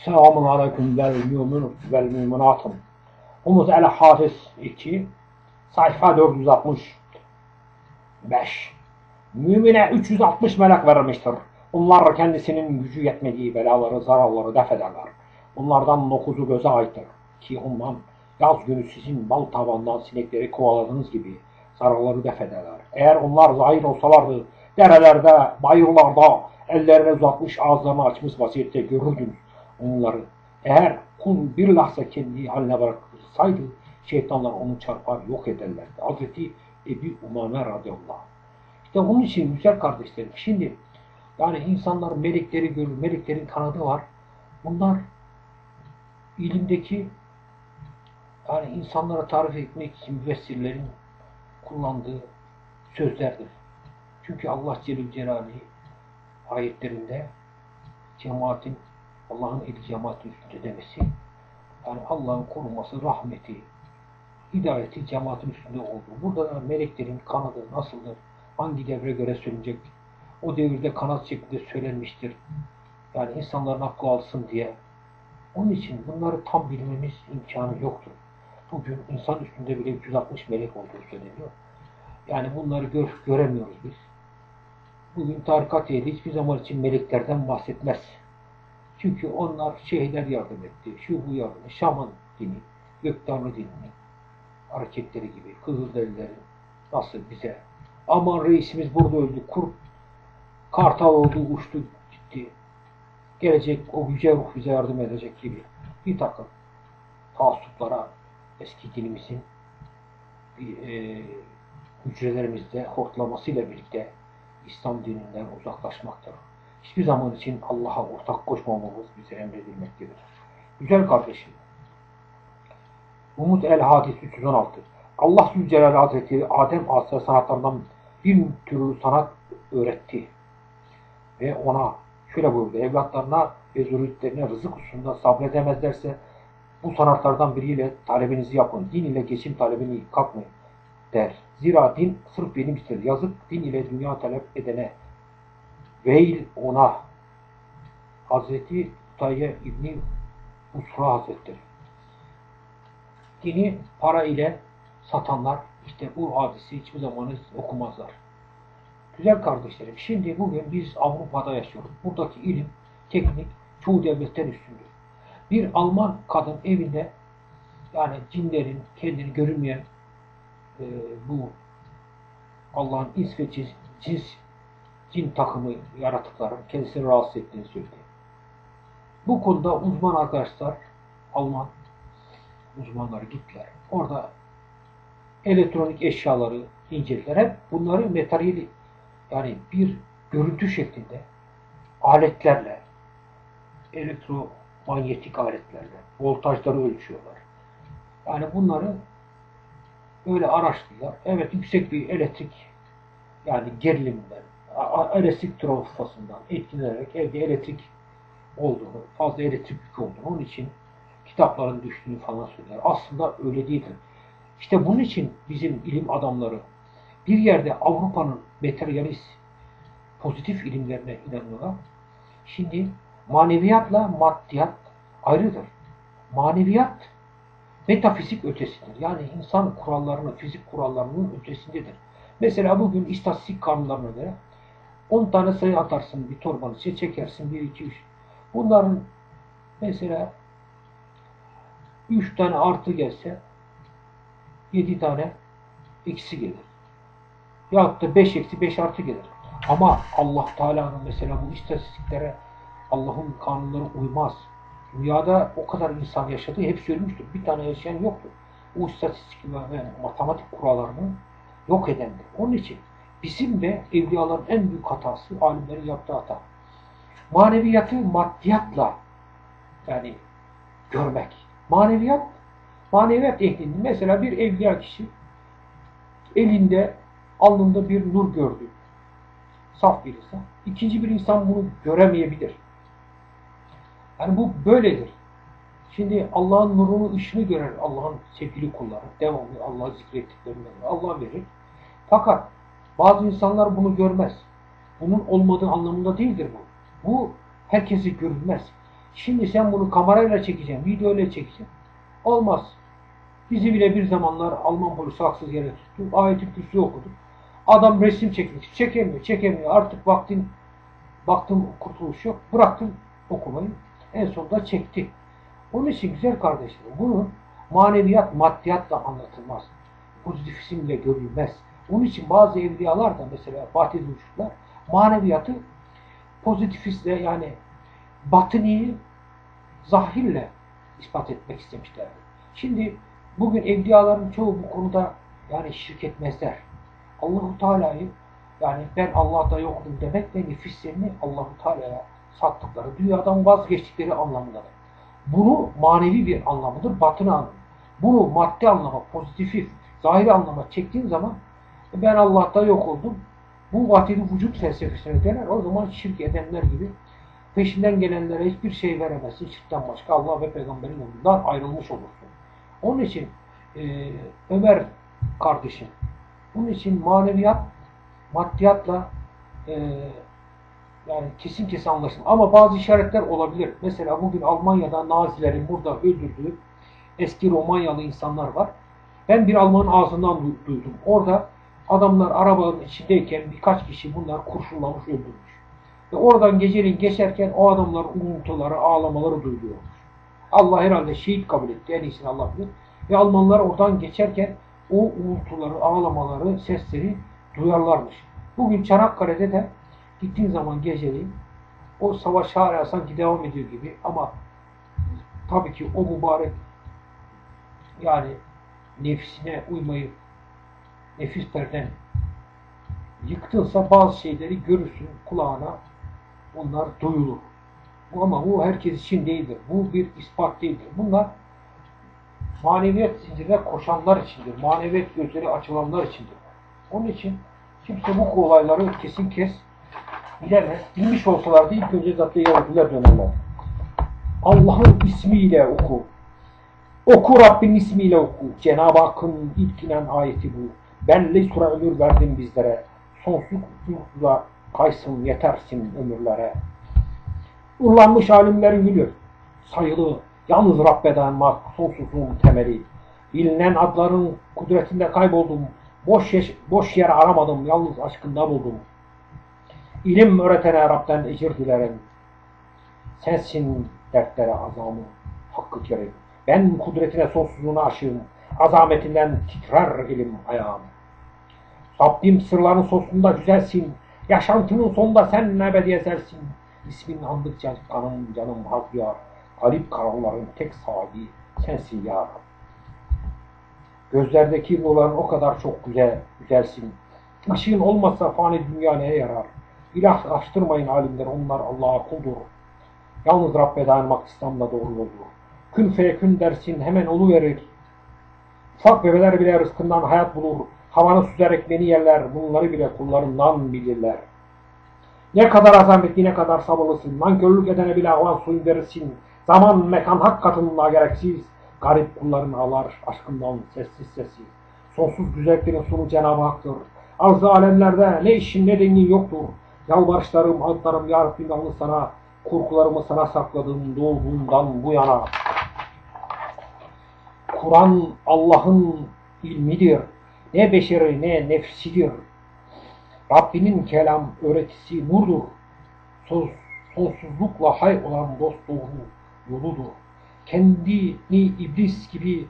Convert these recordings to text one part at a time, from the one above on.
Selamun aleyküm vel müminatım. Umut el-Hafiz 2 sayfa 465. Mümine 360 melek verilmiştir. Bunlar kendisinin gücü yetmediği belaları, zararları def ederler. Bunlardan 9'u göze aittir. Ki ondan yaz günü sizin bal tavandan sinekleri kovaladığınız gibi zararları def ederler. Eğer onlar zahir olsalardı, derelerde, bayırlarda, ellerine uzatmış, ağızlarını açmış vaziyette görürdünüz onları. Eğer kul bir lahza kendi haline bırakılsaydı, şeytanlar onu çarpar, yok ederlerdi. Hazreti Ebu Umame radıyallahu anh. İşte onun için güzel kardeşlerim, şimdi yani insanlar melekleri görür, meleklerin kanadı var. Bunlar ilimdeki yani insanlara tarif etmek için müfessirlerin kullandığı sözlerdir. Çünkü Allah Celle Celaluhu ayetlerinde cemaatin, Allah'ın eli cemaatin üstünde demesi, yani Allah'ın koruması, rahmeti, hidayeti cemaatin üstünde olduğu. Burada da meleklerin kanadı nasıldır, hangi devre göre söylenecek, o devirde kanat şeklinde söylenmiştir. Yani insanların aklı alsın diye. Onun için bunları tam bilmemiz imkanı yoktur. Bugün insan üstünde bile 360 melek olduğu söyleniyor. Yani bunları göremiyoruz biz. Bugün tarikat ehli hiçbir zaman için meleklerden bahsetmez. Çünkü onlar şeyhler yardım etti, şu bu yardım etti, Şaman dini, Göktanrı dininin hareketleri gibi, Kızılderililerin nasıl bize, aman reisimiz burada öldü, kurt, kartal oldu, uçtu, gitti, gelecek o yüce ruh bize yardım edecek gibi bir takım taassuplara eski dinimizin hücrelerimizde hortlamasıyla birlikte İslam dininden uzaklaşmaktır. Hiçbir zaman için Allah'a ortak koşmamamız bize emredilmektedir. Güzel kardeşim, Umut el-Hadis 316. Allah Zülcelal Hazretleri Adem asrı sanatlarından bir türlü sanat öğretti. Ve ona şöyle buyurdu: evlatlarına ve zürriyetlerine rızık hususunda sabredemezlerse bu sanatlardan biriyle talebinizi yapın. Din ile geçim talebini kalkmayın der. Zira din sırf benim ister. Yazık din ile dünya talep edene. Veil ona. Hazreti Utayye İbni Usra Hazretleri. Dini para ile satanlar işte bu hadisi hiçbir zaman okumazlar. Güzel kardeşlerim, şimdi bugün biz Avrupa'da yaşıyoruz. Buradaki ilim, teknik çoğu devletten üstündür. Bir Alman kadın evinde yani cinlerin kendini görünmeyen bu Allah'ın ins ve cin takımı yaratıkların kendisini rahatsız ettiğini söyledi. Bu konuda uzman arkadaşlar, Alman uzmanları gittiler. Orada elektronik eşyaları incelediler. Hep bunları materyali yani bir görüntü şeklinde aletlerle, elektromanyetik aletlerle voltajları ölçüyorlar. Yani bunları öyle araştırdılar. Evet, yüksek bir elektrik yani gerilimden, elektrik trafosundan etkilenerek evde elektrik olduğunu, fazla elektrik yükü olduğunu, onun için kitapların düştüğünü falan söyler. Aslında öyle değildir. İşte bunun için bizim ilim adamları bir yerde Avrupa'nın materyalist, pozitif ilimlerine inanıyorlar. Şimdi maneviyatla maddiyat ayrıdır. Maneviyat metafizik ötesidir. Yani insan kurallarının, fizik kurallarının ötesindedir. Mesela bugün istatistik kanunlarına göre 10 tane sayı atarsın bir torbanın içine, çekersin 1, 2, 3. Bunların mesela 3 tane artı gelse 7 tane eksi gelir. Yahut da 5 eksi 5 artı gelir. Ama Allah Teala'nın mesela bu istatistiklere Allah'ın kanunları uymaz. Dünyada o kadar insan yaşadığı hep söylemiştir. Bir tane yaşayan yoktur. O istatistik ve matematik kurallarını yok edendir. Onun için bizim de evliyaların en büyük hatası, alimlerin yaptığı hata. Maneviyatı maddiyatla yani görmek. Maneviyat ehlinin mesela bir evliya kişi elinde, alnında bir nur gördü. Saf bir insan. İkinci bir insan bunu göremeyebilir. Yani bu böyledir. Şimdi Allah'ın nurunu, ışını görer Allah'ın sevgili kulları. Devamlı Allah'ı zikrettiklerinden Allah verir. Fakat bazı insanlar bunu görmez. Bunun olmadığı anlamında değildir bu. Bu herkesi görülmez. Şimdi sen bunu kamerayla çekeceksin, videoyla çekeceksin. Olmaz. Bizi bile bir zamanlar Alman polisi haksız yere tuttu. Ayet-i Kürsü okudu. Adam resim çekmek çekemiyor. Artık baktım kurtuluş yok. Bıraktım okumayı. En sonunda çekti. Onun için güzel kardeşlerim, bunu maneviyat maddiyatla anlatılmaz. Pozitifizmle görülmez. Onun için bazı evliyalar da mesela batıl uçuklar maneviyatı pozitifistle yani batıniyi zahirle ispat etmek istemişlerdir. Şimdi bugün evliyaların çoğu bu konuda yani şirk etmezler. Allahu Teala'yı yani ben Allah'ta yokum demek ve nefislerini Allahu Teala'ya sattıkları, dünyadan vazgeçtikleri anlamındadır. Bunu manevi bir anlamıdır, batını anlamı. Bunu maddi anlama, pozitifi, zahiri anlama çektiğin zaman ben Allah'ta yok oldum. Bu vatili vücut felsefesine döner. O zaman şirk edenler gibi peşinden gelenlere hiçbir şey veremezsin. Şirkten başka Allah ve peygamberin yolundan ayrılmış olursun. Onun için Ömer kardeşim, bunun için maneviyat maddiyatla yani kesin anlaşılır. Ama bazı işaretler olabilir. Mesela bugün Almanya'da Nazilerin burada öldürdüğü eski Romanyalı insanlar var. Ben bir Almanın ağzından duydum. Orada adamlar arabanın içindeyken birkaç kişi bunlar kurşunlamış öldürmüş. Ve oradan geceleyin geçerken o adamlar uğultuları, ağlamaları duyuluyormuş. Allah herhalde şehit kabul etti. En iyisini Allah bilir. Ve Almanlar oradan geçerken o uğultuları, ağlamaları, sesleri duyarlarmış. Bugün Çanakkale'de de gittiğin zaman geceleyin o savaş hala sanki devam ediyor gibi ama tabii ki o mübarek yani nefsine uymayıp nefislerden yıktınsa bazı şeyleri görürsün kulağına onlar duyulur. Ama bu herkes için değildir. Bu bir ispat değildir. Bunlar maneviyat zincirine koşanlar içindir. Maneviyat gözleri açılanlar içindir. Onun için kimse bu olayları kesin bilemez. Bilmiş olsalardı ilk önce zaten Yahudiler dönerler. Allah'ın ismiyle oku. Oku Rabbin ismiyle oku. Cenab-ı Hakk'ın ilk inen ayeti bu. Belli süre ömür verdin bizlere. Sonsuzlukla kaysın yetersin ömürlere. Urlanmış alimlerin gülür. Sayılı. Yalnız Rabbe dayanmak sonsuzluğun temeli. Bilinen adların kudretinde kayboldum. Boş yer aramadım. Yalnız aşkında buldum. İlim öğretene Rab'den ecir dilerim. Sensin dertlere azamı, hakkı kerim. Ben kudretine sonsuzluğuna aşığım. Azametinden titrer elim ayağım. Rabbim sırların sonsuzunda güzelsin. Yaşantının sonunda sen ebedi esersin. İsmin andıkça kanım canım haz duyar. Galip karanların tek sahibi sensin ya Rab. Gözlerdeki nurların o kadar çok güzelsin. Işığın olmazsa fani dünya neye yarar? İlahlaştırmayın alimler, onlar Allah'a kuldur. Yalnız Rabbe dayanmak İslam'da doğru yoldur. Kün feyekün dersin hemen oluverir. Ufak bebeler bile rızkından hayat bulur. Havanı süzerek beni yerler, bunları bile kullarından bilirler. Ne kadar azametli, ne kadar sabırlısın. Nankörlük edene bile avan suyun verirsin. Zaman, mekan hak katında gereksiz. Garip kulların ağlar aşkından sessiz. Sonsuz güzelliklerin sonu Cenab-ı Hak'tır. Arz-ı alemlerde ne işin ne dengin yoktur. Yalvarışlarım, ağıtlarım ya Rabbim yalnız sana. Korkularımı sana sakladım doğduğumdan bu yana. Kur'an Allah'ın ilmidir. Ne beşeri ne nefsidir. Rabbinin kelam öğretisi nurdur. Sonsuzlukla hay olan dost doğru yoludur. Kendine iblis gibi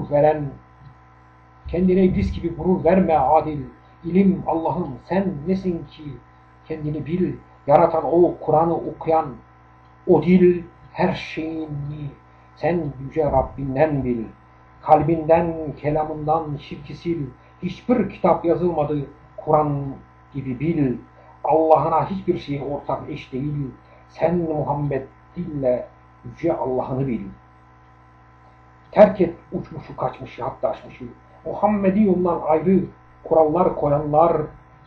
gurur verme adil. İlim Allah'ım sen nesin ki kendini bil. Yaratan o Kur'an'ı okuyan o dil her şeyini sen yüce Rabbinden bil. Kalbinden, kelamından şirki sil. Hiçbir kitap yazılmadı Kur'an gibi bil. Allah'ına hiçbir şey ortak eş değil. Sen Muhammed dille yüce Allah'ını bil. Terk et uçmuşu kaçmışı hatta aşmışı. Muhammed'i yolundan ayrı kurallar koyanlar,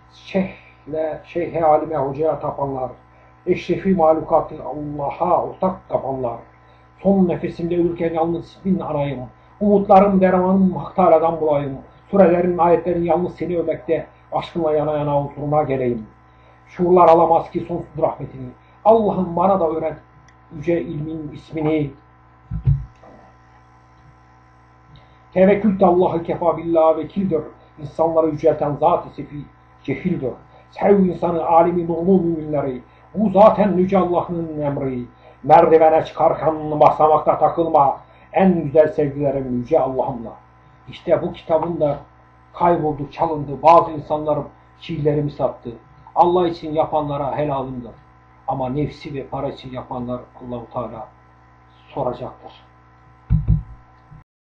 şeyhe alime hocaya tapanlar, eşrefi mahlukatı Allah'a ortak kapanlar. Son nefesimde ölürken yalnız bin arayım. Umutlarım, dermanım Hak Teala'dan bulayım. Surelerin, ayetlerin yalnız seni övmekte, aşkınla yana yana huzuruna geleyim. Şuurlar alamaz ki sonsuz rahmetini. Allah'ım bana da öğret. yüce ilmin ismini. Tevekkül de Allah'ı kefa billah vekildir. İnsanları yücelten zat-ı sefi cehildir. Sev insanı alimi nurlu müminleri. Bu zaten yüce Allah'ın emri. Merdivene çıkarken basamakta takılma. En güzel sevgilerim yüce Allah'ımla. İşte bu kitabın da kayboldu, çalındı. Bazı insanlar şiirlerimi sattı. Allah için yapanlara helalımdır. Ama nefsi ve para için yapanlar Allah-u Teala soracaktır.